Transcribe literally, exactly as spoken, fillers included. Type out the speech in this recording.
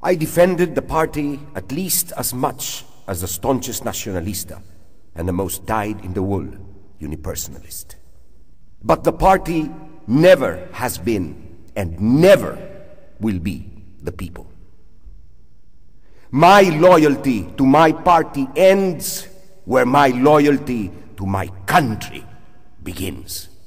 I defended the party at least as much as the staunchest nacionalista and the most dyed-in-the-wool unipersonalist. But the party never has been and never will be the people. My loyalty to my party ends where my loyalty to my country begins.